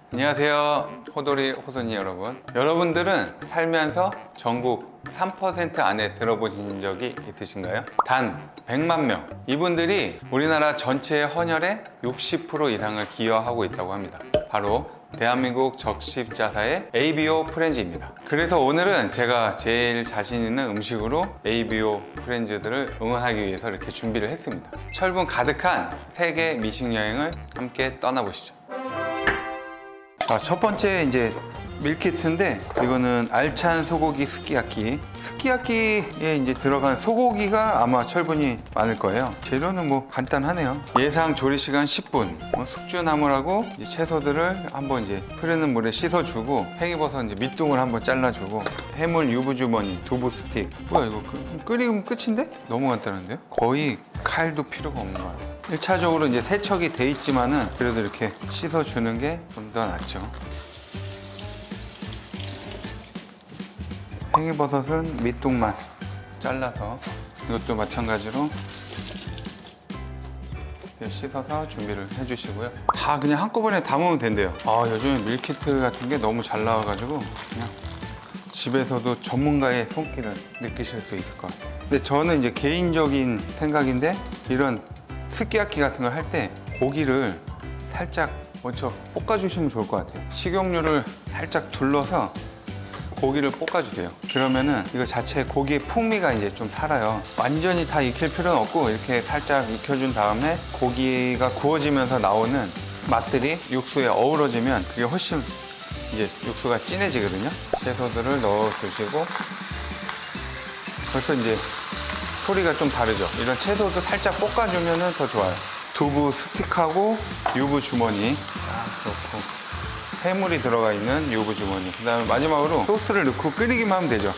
안녕하세요, 호돌이 호순이 여러분. 여러분들은 살면서 전국 3% 안에 들어보신 적이 있으신가요? 단 100만 명, 이분들이 우리나라 전체의 헌혈의 60% 이상을 기여하고 있다고 합니다. 바로 대한민국 적십자사의 ABO 프렌즈입니다. 그래서 오늘은 제가 제일 자신 있는 음식으로 ABO 프렌즈들을 응원하기 위해서 이렇게 준비를 했습니다. 철분 가득한 세계 미식 여행을 함께 떠나보시죠. 자, 첫 번째 이제 밀키트인데, 이거는 알찬 소고기 스키야키. 스키야키에 이제 들어간 소고기가 아마 철분이 많을 거예요. 재료는 뭐 간단하네요. 예상 조리 시간 10분. 숙주나물하고 이제 채소들을 한번 이제 흐르는 물에 씻어주고, 팽이버섯 이제 밑둥을 한번 잘라주고, 해물 유부주머니, 두부 스틱. 뭐야 이거 끓이면 끝인데? 너무 간단한데요? 거의 칼도 필요가 없는 것 같아요. 1차적으로 이제 세척이 돼 있지만은 그래도 이렇게 씻어주는 게 좀 더 낫죠. 팽이버섯은 밑둥만 잘라서 이것도 마찬가지로 씻어서 준비를 해주시고요. 다 그냥 한꺼번에 담으면 된대요. 요즘에 밀키트 같은 게 너무 잘 나와가지고 그냥 집에서도 전문가의 손길을 느끼실 수 있을 것 같아요. 근데 저는 이제 개인적인 생각인데, 이런 스키야키 같은 걸 할 때 고기를 살짝 먼저 볶아주시면 좋을 것 같아요. 식용유를 살짝 둘러서 고기를 볶아주세요. 그러면은 이거 자체 고기의 풍미가 이제 좀 살아요. 완전히 다 익힐 필요는 없고, 이렇게 살짝 익혀준 다음에 고기가 구워지면서 나오는 맛들이 육수에 어우러지면 그게 훨씬 이제 육수가 진해지거든요. 채소들을 넣어주시고, 벌써 이제 소리가 좀 다르죠. 이런 채소도 살짝 볶아주면 더 좋아요. 두부 스틱하고 유부 주머니 넣고, 해물이 들어가 있는 유부 주머니, 그 다음에 마지막으로 소스를 넣고 끓이기만 하면 되죠.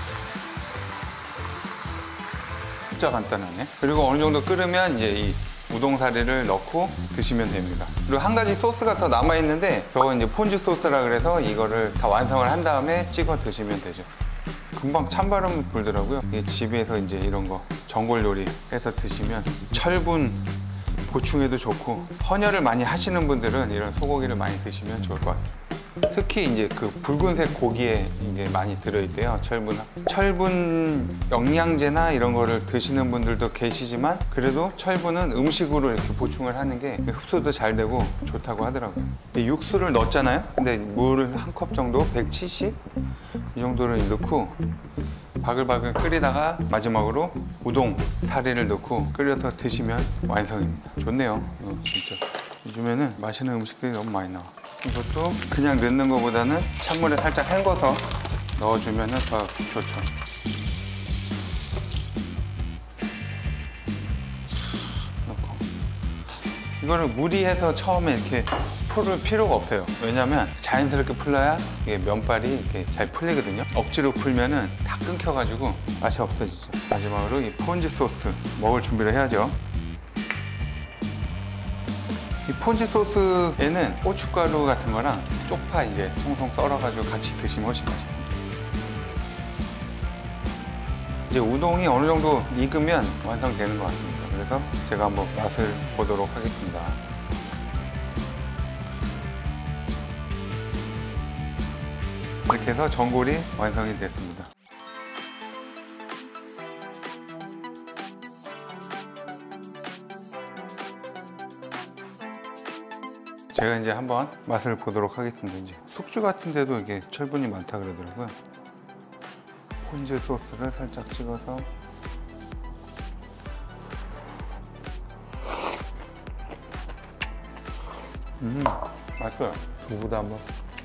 진짜 간단하네. 그리고 어느 정도 끓으면 이제 이 우동사리를 넣고 드시면 됩니다. 그리고 한 가지 소스가 더 남아 있는데, 저건 이제 폰즈 소스라 그래서 이거를 다 완성을 한 다음에 찍어 드시면 되죠. 금방 찬바람 불더라고요. 집에서 이제 이런 거 전골 요리 해서 드시면 철분 보충에도 좋고, 헌혈을 많이 하시는 분들은 이런 소고기를 많이 드시면 좋을 것 같아요. 특히 이제 그 붉은색 고기에 이게 많이 들어있대요. 철분 영양제나 이런 거를 드시는 분들도 계시지만, 그래도 철분은 음식으로 이렇게 보충을 하는 게 흡수도 잘 되고 좋다고 하더라고요. 육수를 넣었잖아요. 근데 물을 한 컵 정도, 170? 이 정도를 넣고 바글바글 끓이다가 마지막으로 우동 사리를 넣고 끓여서 드시면 완성입니다. 좋네요. 진짜 요즘에는 맛있는 음식들이 너무 많이 나와. 이것도 그냥 넣는 것보다는 찬물에 살짝 헹궈서 넣어주면 더 좋죠. 넣고. 이거를 무리해서 처음에 이렇게 풀을 필요가 없어요. 왜냐면 자연스럽게 풀러야 이게 면발이 이렇게 잘 풀리거든요. 억지로 풀면은 다 끊겨가지고 맛이 없어지죠. 마지막으로 이 폰즈 소스 먹을 준비를 해야죠. 이 폰즈 소스에는 고춧가루 같은 거랑 쪽파 이제 송송 썰어가지고 같이 드시면 훨씬 맛있습니다. 이제 우동이 어느 정도 익으면 완성되는 것 같습니다. 그래서 제가 한번 맛을 보도록 하겠습니다. 이렇게 해서 전골이 완성이 됐습니다. 제가 이제 한번 맛을 보도록 하겠습니다. 이제 숙주 같은 데도 이게 철분이 많다 그러더라고요. 폰즈 소스를 살짝 찍어서 맛있어요. 두부도 한번.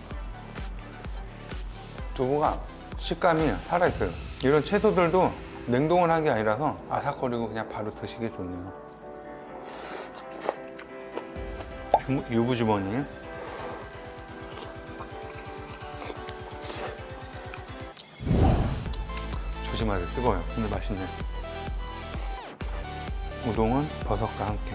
두부가 식감이 살아있어요. 이런 채소들도 냉동을 한 게 아니라서 아삭거리고 그냥 바로 드시기 좋네요. 유부주머니. 조심하세요. 뜨거워요. 근데 맛있네. 우동은 버섯과 함께.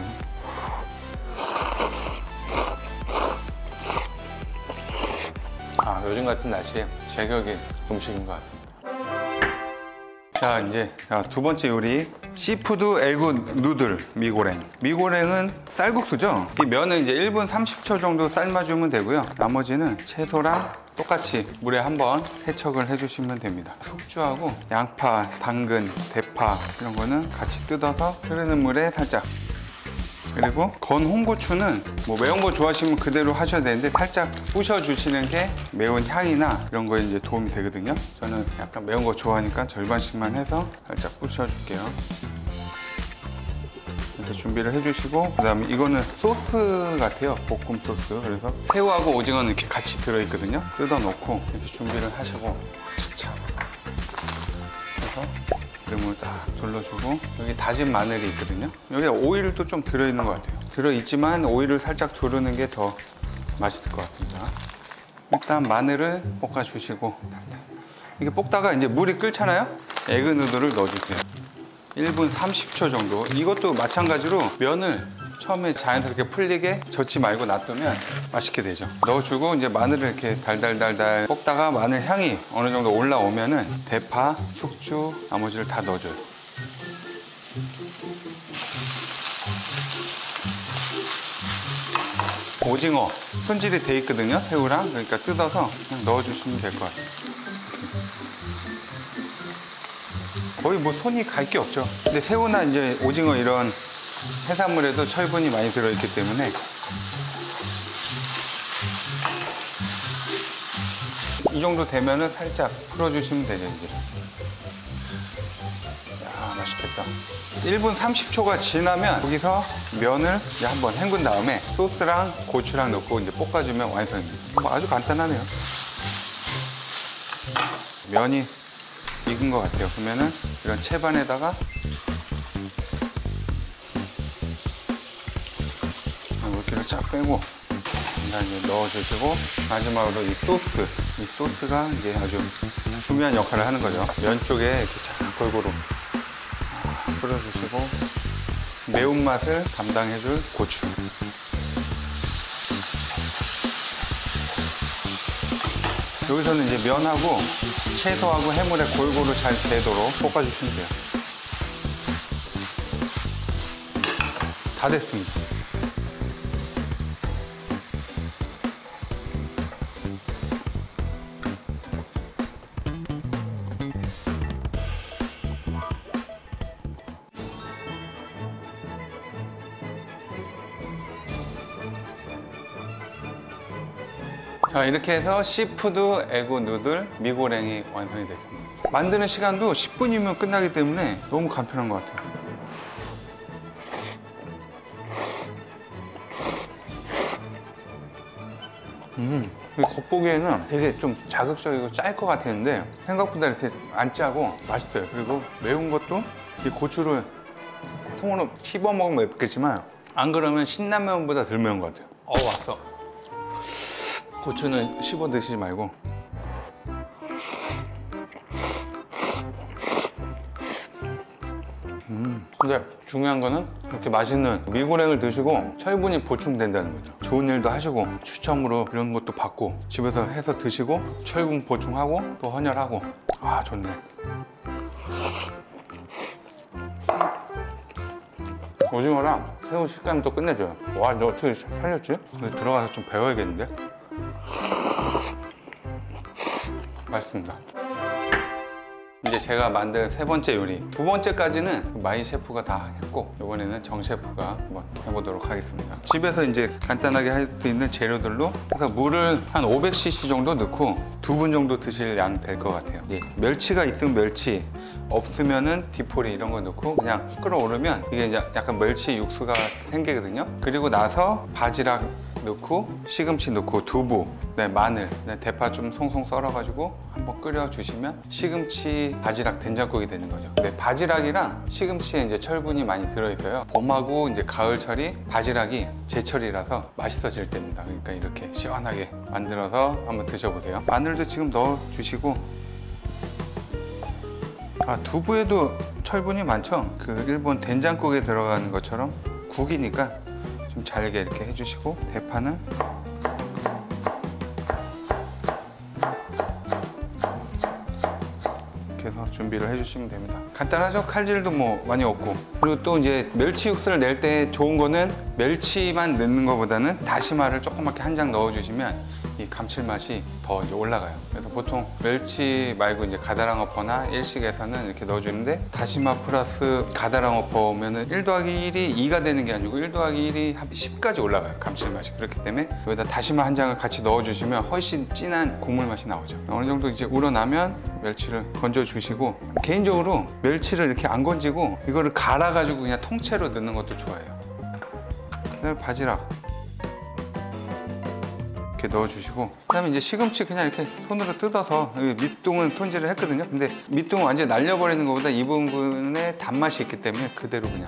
요즘 같은 날씨에 제격의 음식인 것 같습니다. 자, 이제 두 번째 요리 시푸드 에그 누들 미고랭. 미고랭은 쌀국수죠. 이 면은 이제 1분 30초 정도 삶아주면 되고요. 나머지는 채소랑 똑같이 물에 한번 세척을 해주시면 됩니다. 숙주하고 양파, 당근, 대파 이런 거는 같이 뜯어서 흐르는 물에 살짝. 그리고 건 홍고추는 뭐 매운 거 좋아하시면 그대로 하셔야 되는데 살짝 부셔주시는 게 매운 향이나 이런 거에 이제 도움이 되거든요. 저는 약간 매운 거 좋아하니까 절반씩만 해서 살짝 부셔줄게요. 이렇게 준비를 해주시고, 그 다음에 이거는 소스 같아요. 볶음 소스. 그래서 새우하고 오징어는 이렇게 같이 들어있거든요. 뜯어놓고 이렇게 준비를 하시고 착착 해서 기름을 딱 둘러주고, 여기 다진 마늘이 있거든요. 여기 오일도 좀 들어있는 것 같아요. 들어있지만 오일을 살짝 두르는 게 더 맛있을 것 같습니다. 일단 마늘을 볶아주시고, 이게 볶다가 이제 물이 끓잖아요. 에그 누들을 넣어주세요. 1분 30초 정도. 이것도 마찬가지로 면을 처음에 자연스럽게 풀리게 젓지 말고 놔두면 맛있게 되죠. 넣어주고 이제 마늘을 이렇게 달달달달 볶다가 마늘 향이 어느 정도 올라오면은 대파, 숙주, 나머지를 다 넣어줘요. 오징어 손질이 돼 있거든요. 새우랑. 그러니까 뜯어서 그냥 넣어주시면 될 것 같아요. 거의 뭐 손이 갈 게 없죠. 근데 새우나 이제 오징어 이런 해산물에도 철분이 많이 들어있기 때문에 이 정도 되면은 살짝 풀어주시면 되죠. 이제. 야, 맛있겠다. 1분 30초가 지나면 여기서 면을 이제 한번 헹군 다음에 소스랑 고추랑 넣고 이제 볶아주면 완성입니다. 뭐 아주 간단하네요. 면이 익은 것 같아요. 그러면은 이런 채반에다가 물기를 쫙 빼고 이제 넣어주시고, 마지막으로 이 소스가 이제 아주 중요한 역할을 하는 거죠. 면 쪽에 이렇게 쫙 골고루 뿌려주시고, 매운맛을 담당해줄 고추. 여기서는 이제 면하고 채소하고 해물에 골고루 잘 되도록 볶아주시면 돼요. 다 됐습니다. 자, 이렇게 해서 시푸드 에그 누들 미고랭이 완성이 됐습니다. 만드는 시간도 10분이면 끝나기 때문에 너무 간편한 것 같아요. 겉보기에는 되게 좀 자극적이고 짤 것 같았는데 생각보다 이렇게 안 짜고 맛있어요. 그리고 매운 것도 이 고추를 통으로 씹어 먹으면 맵겠지만 안 그러면 신라면보다 덜 매운 것 같아요. 왔어. 고추는 씹어 드시지 말고. 근데 중요한 거는 이렇게 맛있는 미고랭을 드시고 철분이 보충된다는 거죠. 좋은 일도 하시고 추첨으로 이런 것도 받고 집에서 해서 드시고 철분 보충하고 또 헌혈하고. 아, 좋네. 오징어랑 새우 식감이 또 끝내줘요. 와, 너 어떻게 살렸지? 들어가서 좀 배워야겠는데? 맛있습니다. 이제 제가 만든 세 번째 요리, 두 번째까지는 마이 셰프가 다 했고 이번에는 정 셰프가 한번 해보도록 하겠습니다. 집에서 이제 간단하게 할 수 있는 재료들로 해서 물을 한 500cc 정도 넣고 2분 정도 드실 양 될 것 같아요. 예, 멸치가 있으면 멸치, 없으면은 디포리 이런 거 넣고 그냥 끓어오르면 이게 이제 약간 멸치 육수가 생기거든요. 그리고 나서 바지락 넣고 시금치 넣고 두부, 마늘, 대파 좀 송송 썰어가지고 한번 끓여주시면 시금치 바지락 된장국이 되는 거죠. 바지락이랑 시금치에 이제 철분이 많이 들어있어요. 봄하고 이제 가을철이 바지락이 제철이라서 맛있어질 때입니다. 그러니까 이렇게 시원하게 만들어서 한번 드셔보세요. 마늘도 지금 넣어주시고, 두부에도 철분이 많죠. 그 일본 된장국에 들어가는 것처럼 국이니까 좀 잘게 이렇게 해주시고, 대파는 이렇게 해서 좀 준비를 해주시면 됩니다. 간단하죠? 칼질도 뭐 많이 없고. 그리고 또 이제 멸치 육수를 낼 때 좋은 거는 멸치만 넣는 것보다는 다시마를 조그맣게 한 장 넣어주시면 이 감칠맛이 더 이제 올라가요. 그래서 보통 멸치 말고 이제 가다랑어퍼나 일식에서는 이렇게 넣어주는데, 다시마 플러스 가다랑어퍼면은 1 더하기 1이 2가 되는 게 아니고 1 더하기 1이 한 10까지 올라가요, 감칠맛이. 그렇기 때문에 여기다 다시마 한 장을 같이 넣어주시면 훨씬 진한 국물 맛이 나오죠. 어느 정도 이제 우러나면 멸치를 건져 주시고, 개인적으로 멸치를 이렇게 안 건지고 이거를 갈아 가지고 그냥 통째로 넣는 것도 좋아해요. 그다음에 바지락 이렇게 넣어주시고, 그다음에 이제 시금치 그냥 이렇게 손으로 뜯어서, 밑둥은 손질을 했거든요. 근데 밑둥 완전히 날려버리는 것보다 이 부분에 단맛이 있기 때문에 그대로 그냥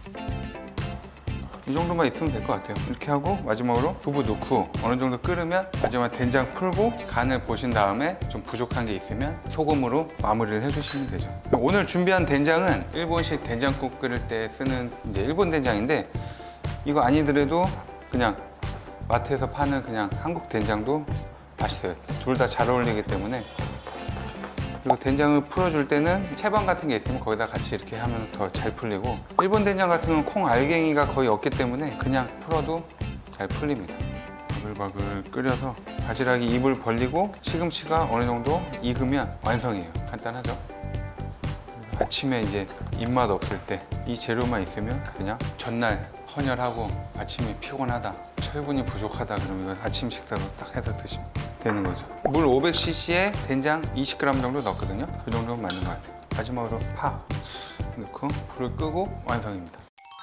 이 정도만 있으면 될 것 같아요. 이렇게 하고 마지막으로 두부 넣고 어느 정도 끓으면 마지막 된장 풀고 간을 보신 다음에 좀 부족한 게 있으면 소금으로 마무리를 해주시면 되죠. 오늘 준비한 된장은 일본식 된장국 끓일 때 쓰는 이제 일본 된장인데, 이거 아니더라도 그냥 마트에서 파는 그냥 한국 된장도 맛있어요. 둘 다 잘 어울리기 때문에. 그리고 된장을 풀어줄 때는 채반 같은 게 있으면 거기다 같이 이렇게 하면 더 잘 풀리고, 일본 된장 같은 경우는 콩 알갱이가 거의 없기 때문에 그냥 풀어도 잘 풀립니다. 바글바글 끓여서 바지락이 입을 벌리고 시금치가 어느 정도 익으면 완성이에요. 간단하죠? 아침에 이제 입맛 없을 때 이 재료만 있으면 그냥 전날 헌혈하고 아침이 피곤하다, 철분이 부족하다 그러면 이거 아침 식사로 딱 해서 드시면 되는 거죠. 물 500cc에 된장 20g 정도 넣었거든요. 그 정도면 맞는 것 같아요. 마지막으로 파 넣고 불을 끄고 완성입니다.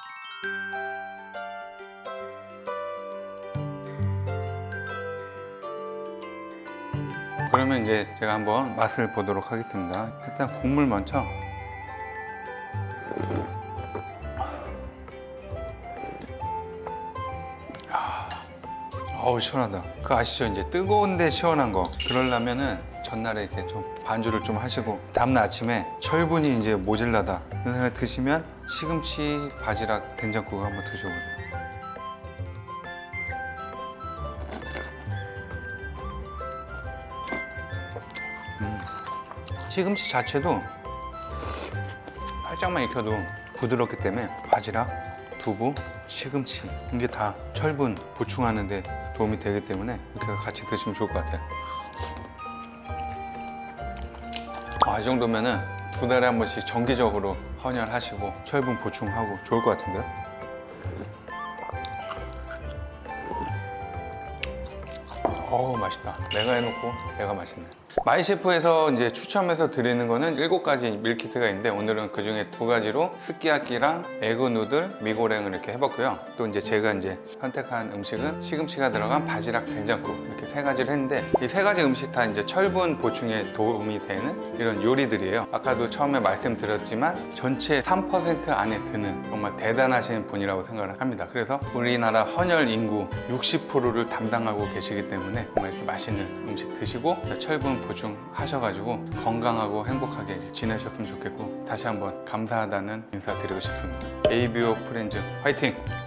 그러면 이제 제가 한번 맛을 보도록 하겠습니다. 일단 국물 먼저. 어우 시원하다. 그거 아시죠? 이제 뜨거운데 시원한 거. 그러려면은 전날에 이렇게 좀 반주를 좀 하시고 다음날 아침에 철분이 이제 모질라다 이런 생각 드시면 시금치 바지락 된장국 한번 드셔보세요. 시금치 자체도 살짝만 익혀도 부드럽기 때문에 바지락, 두부, 시금치 이게 다 철분 보충하는 데 도움이 되기 때문에 이렇게 같이 드시면 좋을 것 같아요. 이 정도면은 2달에 한 번씩 정기적으로 헌혈하시고 철분 보충하고 좋을 것 같은데요. 맛있다. 내가 해놓고 내가 맛있네. 마이셰프에서 이제 추첨해서 드리는 거는 7가지 밀키트가 있는데, 오늘은 그 중에 2가지로 스키야키랑 에그 누들, 미고랭을 이렇게 해봤고요. 또 이제 제가 이제 선택한 음식은 시금치가 들어간 바지락 된장국, 이렇게 3가지를 했는데, 이 3가지 음식 다 이제 철분 보충에 도움이 되는 이런 요리들이에요. 아까도 처음에 말씀드렸지만 전체 3% 안에 드는 정말 대단하신 분이라고 생각을 합니다. 그래서 우리나라 헌혈 인구 60%를 담당하고 계시기 때문에 정말 이렇게 맛있는 음식 드시고 철분 보충하셔가지고 건강하고 행복하게 지내셨으면 좋겠고, 다시 한번 감사하다는 인사드리고 싶습니다. ABO 프렌즈 화이팅!